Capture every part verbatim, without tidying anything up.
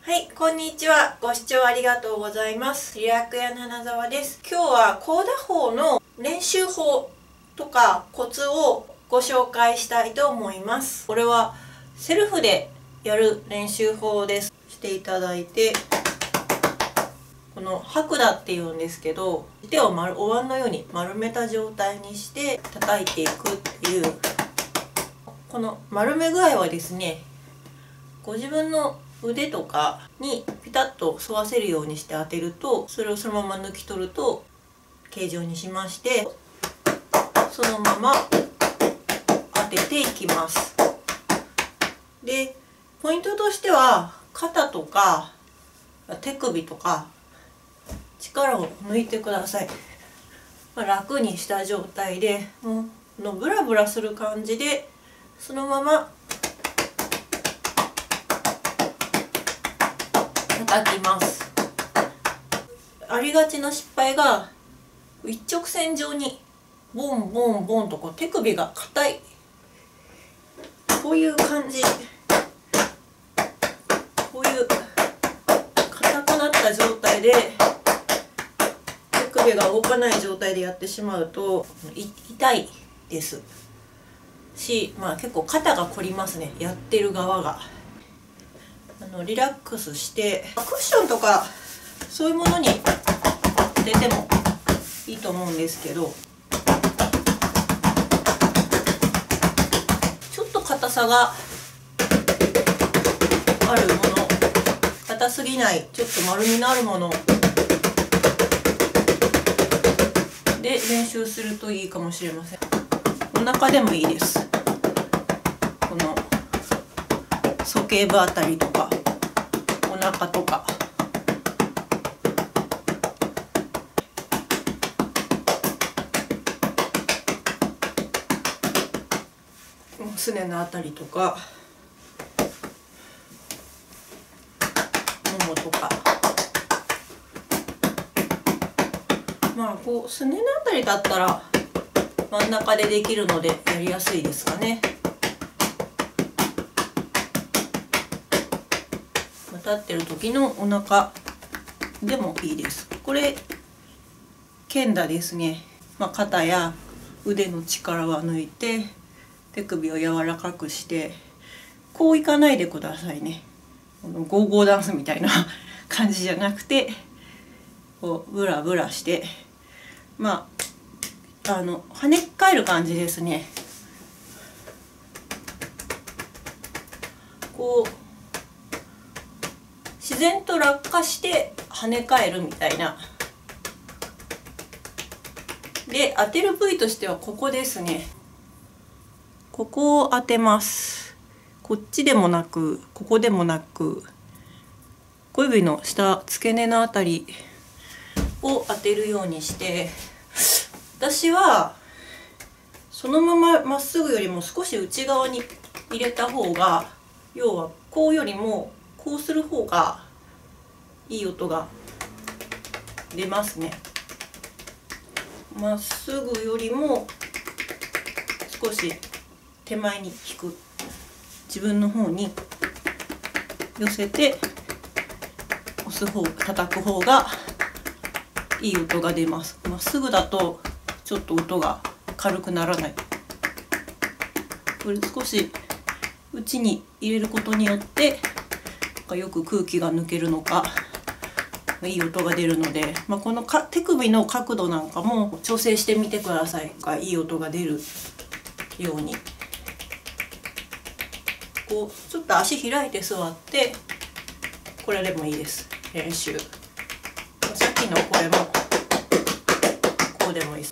はい、こんにちは。ご視聴ありがとうございます。リラク屋の花澤です。今日はコーダ法の練習法とかコツをご紹介したいと思います。これはセルフでやる練習法です。していただいて、この白打っていうんですけど、手を丸お椀のように丸めた状態にして叩いていくっていう、この丸め具合はですね、ご自分の腕とかにピタッと沿わせるようにして当てると、それをそのまま抜き取ると形状にしまして、そのまま当てていきます。で、ポイントとしては肩とか手首とか力を抜いてください。まあ、楽にした状態で、もうのブラブラする感じでそのまま叩きます。ありがちな失敗が一直線上にボンボンボンとこう手首が硬い、こういう感じ、こういう硬くなった状態で手首が動かない状態でやってしまうと痛いですし、まあ、結構肩が凝りますね、やってる側が。あのリラックスしてクッションとかそういうものに当ててもいいと思うんですけど、ちょっと硬さがあるもの、硬すぎない、ちょっと丸みのあるもので練習するといいかもしれません。お腹でもいいです。この鼠径部あたりとかお腹とか。すねのあたりとかももとか、まあこうすねのあたりだったら真ん中でできるのでやりやすいですかね。立ってる時のお腹でもいいです。これ剣打ですね。まあ、肩や腕の力は抜いて手首を柔らかくして、こういかないでくださいね。このゴーゴーダンスみたいな感じじゃなくて、こうブラブラして、まああの跳ね返る感じですね。こう自然と落下して跳ね返るみたいな。で、当てる部位としてはここですね。ここを当てます。こっちでもなく、ここでもなく、小指の下付け根のあたりを当てるようにして、私はそのまままっすぐよりも少し内側に入れた方が、要はこうよりもこうする方がいい音が出ますね。まっすぐよりも少し手前に引く、自分の方に寄せて押す方、叩く方がいい音が出ます。まっすぐだとちょっと音が軽くならない。これ少し内に入れることによってよく空気が抜けるのかいい音が出るので、まあ、このか手首の角度なんかも調整してみてください。がいい音が出るように、こうちょっと足開いて座って、これでもいいです。練習。さっきのこれもこうでもいいです。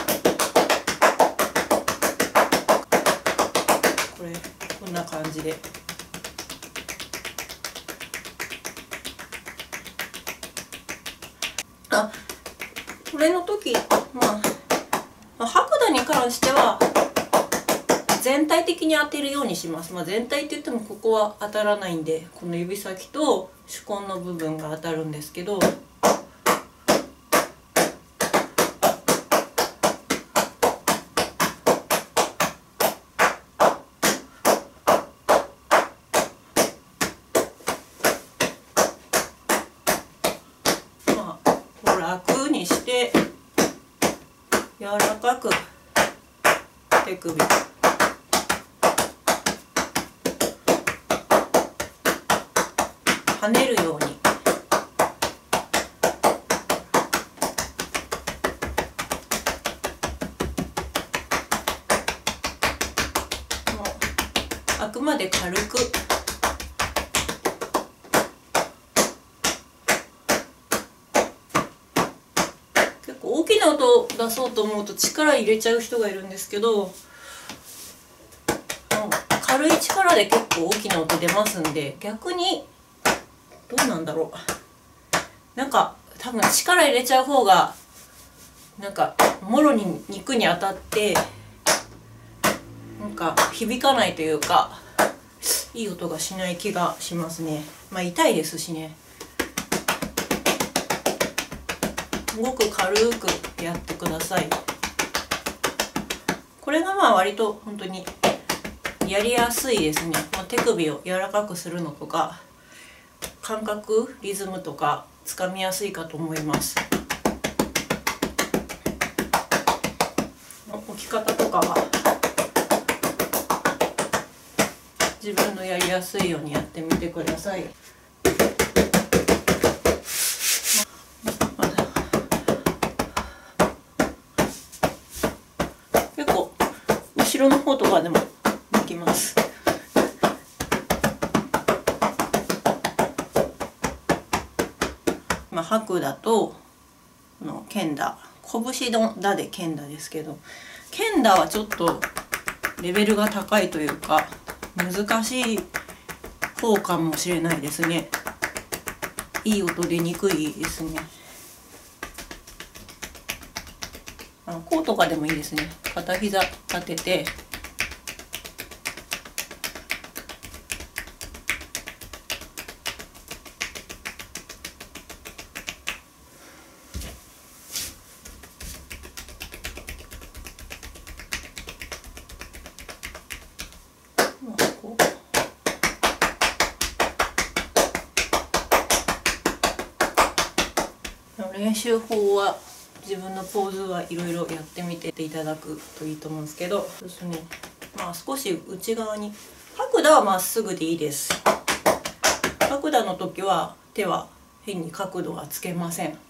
これこんな感じで。あ、これの時、まあ、白打に関しては全体的に当てるようにします。まあ、全体って言ってもここは当たらないんで、この指先と手根の部分が当たるんですけど、 楽にして柔らかく手首跳ねるようにもうあくまで軽く結構大きな音を出そうと思うと力入れちゃう人がいるんですけど、軽い力で結構大きな音出ますんで、逆にどうなんだろう、なんか多分力入れちゃう方がなんかもろに肉に当たってなんか響かないというかいい音がしない気がしますね。まあ痛いですしね。すごく軽くやってください。これがまあ割と本当にやりやすいですね。まあ、手首を柔らかくするのとか感覚リズムとかつかみやすいかと思います。置き方とかは自分のやりやすいようにやってみてください。結構後ろの方とかでもできます。まあ、白だとの剣打、拳の打で剣打ですけど、剣打はちょっとレベルが高いというか難しい方かもしれないですね。いい音出にくいですね。あのこうとかでもいいですね。片膝立てて練習法は自分のポーズはいろいろやってみていただくといいと思うんですけど、そうですね、まあ少し内側に、白打はまっすぐでいいです。白打の時は手は変に角度はつけません。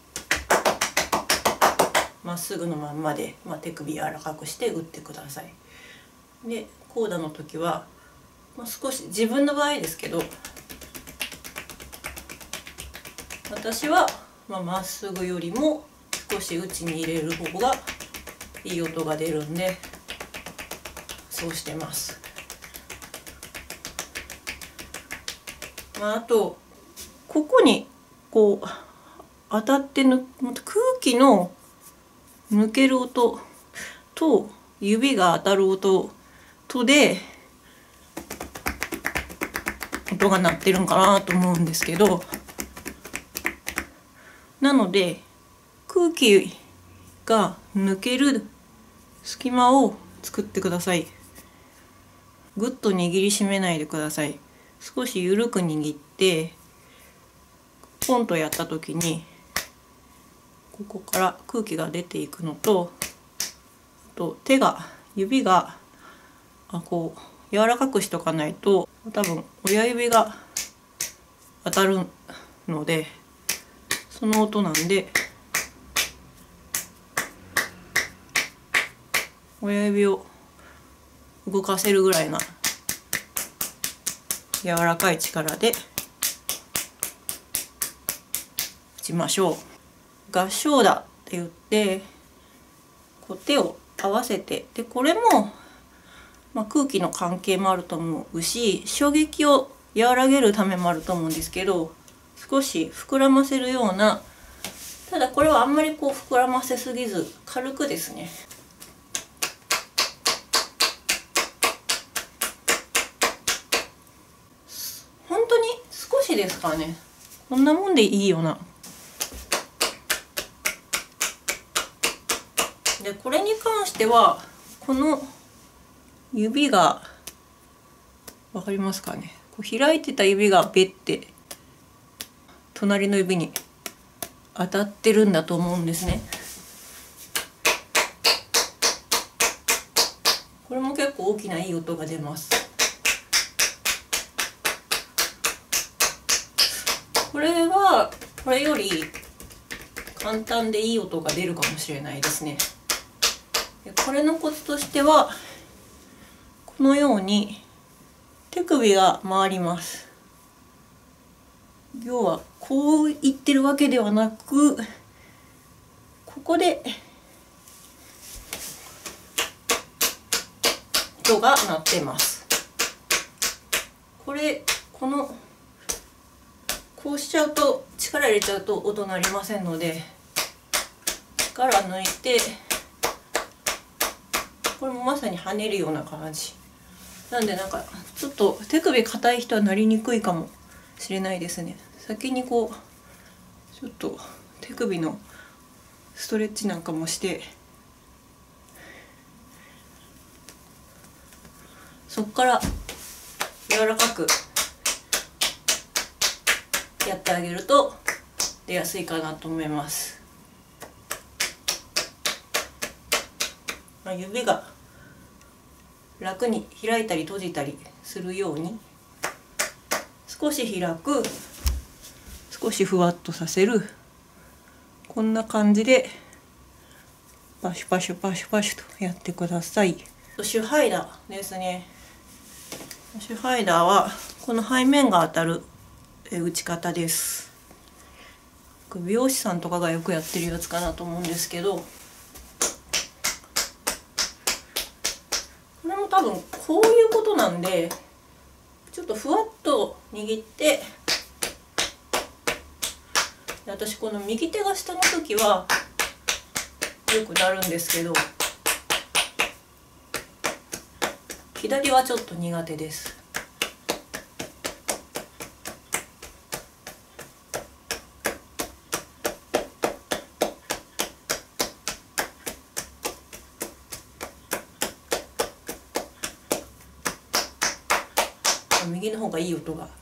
まっすぐのまんまで、まあ、手首柔らかくして打ってください。でコーダの時は、まあ、少し自分の場合ですけど、私はまあ、まっすぐよりも少し内に入れる方がいい音が出るんでそうしてます。まあ、あとここにこう当たってぬ空気の抜ける音と指が当たる音とで音が鳴ってるんかなと思うんですけど、なので空気が抜ける隙間を作ってください。ぐっと握りしめないでください。少し緩く握ってポンとやった時にここから空気が出ていくのと、あと手が指があこう柔らかくしとかないと多分親指が当たるので、その音なんで親指を動かせるぐらいな柔らかい力で打ちましょう。合掌打って言ってこう手を合わせて、でこれも、まあ、空気の関係もあると思うし衝撃を和らげるためもあると思うんですけど、少し膨らませるような、ただこれはあんまりこう膨らませすぎず軽くですね。本当に少しですかね。こんなもんでいいよな。でこれに関してはこの指がわかりますかね。こう開いてた指がベッて隣の指に当たってるんだと思うんですね。これも結構大きないい音が出ます。これはこれより簡単でいい音が出るかもしれないですね。でこれのコツとしては、このように手首が回ります。要はこういってるわけではなく、ここで音が鳴ってます。これこのこうしちゃうと、力入れちゃうと音鳴りませんので、力抜いて、これもまさに跳ねるような感じなんで、なんかちょっと手首硬い人は鳴りにくいかもしれないですね。先にこうちょっと手首のストレッチなんかもして、そこから柔らかくやってあげると出やすいかなと思います。まあ、指が楽に開いたり閉じたりするように、少し開く、少しふわっとさせる、こんな感じでパシュパシュパシュパシュとやってください。シュハイダーですね。シュハイダーはこの背面が当たる打ち方です。美容師さんとかがよくやってるやつかなと思うんですけど、これも多分こういうことなんで、ちょっとふわっと握って、私この右手が下の時はよくなるんですけど、左はちょっと苦手です。右の方がいい音が。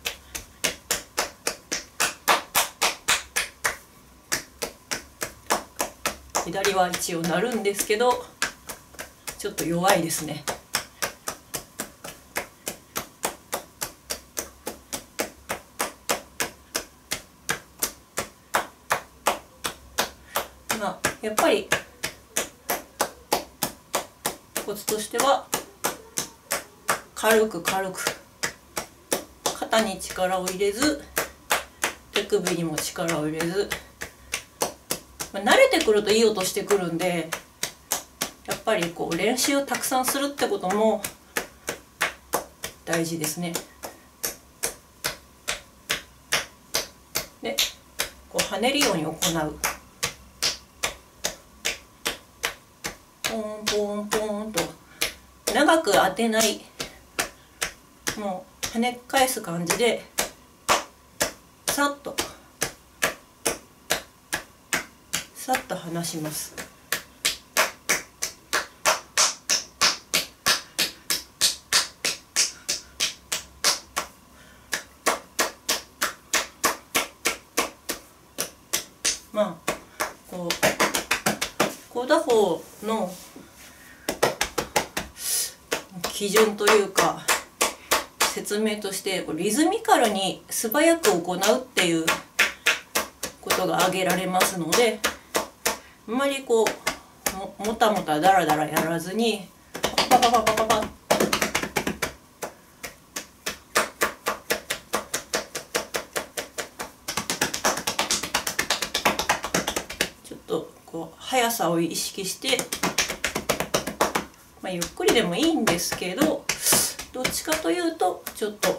左は一応鳴るんですけど、ちょっと弱いですね。まあやっぱりコツとしては、軽く軽く肩に力を入れず、手首にも力を入れず、まあ、慣れてくるといい音してくるんで、やっぱりこう練習をたくさんするってことも大事ですね。でこう跳ねるように行う。ポンポンポンと長く当てない、もう跳ね返す感じでさっとさっと離します。まあこうコーダ法の基準というか説明として、リズミカルに素早く行うっていうことが挙げられますので、あんまりこう も, もたもただらだらやらずに、パパパパパパパちょっとこう速さを意識して、まあ、ゆっくりでもいいんですけど、どっちかというとちょっと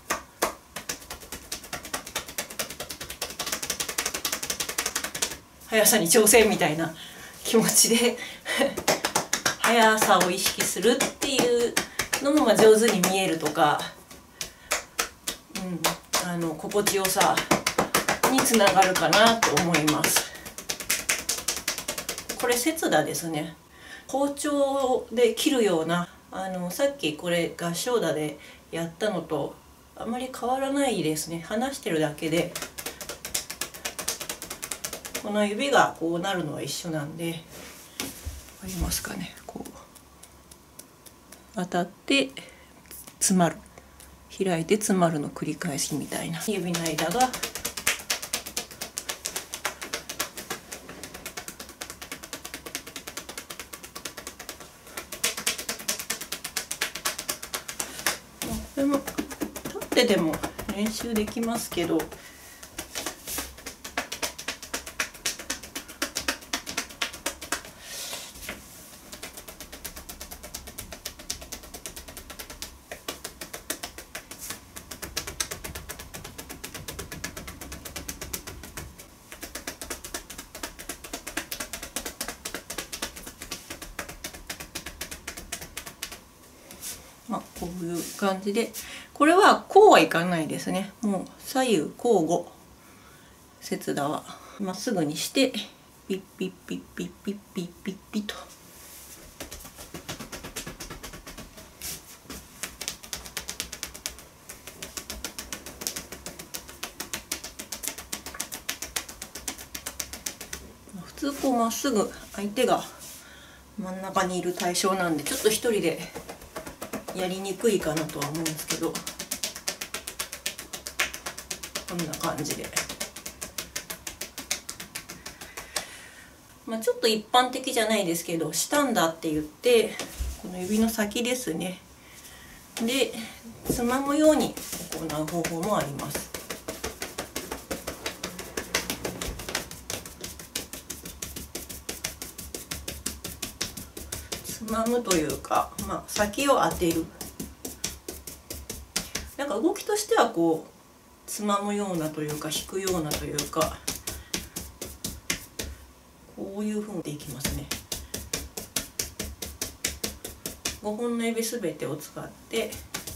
速さに挑戦みたいな気持ちで速さを意識するっていうのもまあ上手に見えるとか、うん、あの心地よさにつながるかなと思います。これ節打ですね。包丁で切るような、あのさっきこれ合唱打でやったのとあまり変わらないですね。離してるだけでこの指がこうなるのは一緒なんで、わかりますかね。こう当たって詰まる、開いて詰まるの繰り返しみたいな。指の間がこれも立ってでも練習できますけど、まあ、こういう感じで、これはこうはいかないですね。もう左右交互切断はまっすぐにしてピッピッピッピッピッピッピッピッと。普通こうまっすぐ相手が真ん中にいる対象なんで、ちょっと一人でやりにくいかなとは思うんですけど、こんな感じで、まあ、ちょっと一般的じゃないですけど、シタンダって言って、この指の先ですねでつまむように行う方法もあります。つまむというか、まあ、先を当てる。なんか動きとしてはこうつまむようなというか引くようなというか、こういうふうにでいきますね。ごほんの指すべてを使って、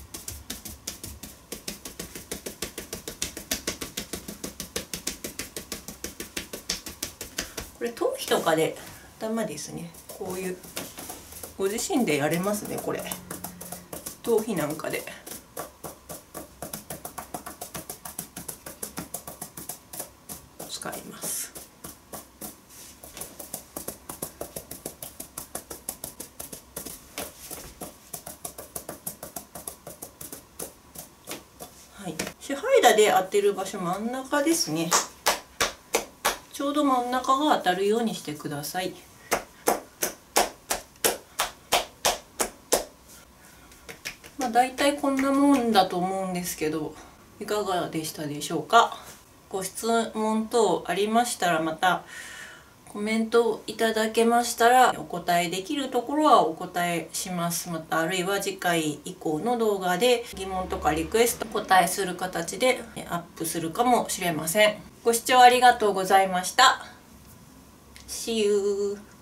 これ頭皮とかで頭ですね。こういうご自身でやれますね。これ頭皮なんかで使います。はい、支配打で当てる場所真ん中ですね。ちょうど真ん中が当たるようにしてください。まあ、だいたいこんなもんだと思うんですけど、いかがでしたでしょうか。ご質問等ありましたら、またコメントをいただけましたらお答えできるところはお答えします。またあるいは次回以降の動画で疑問とかリクエストお答えする形でアップするかもしれません。ご視聴ありがとうございました。See you!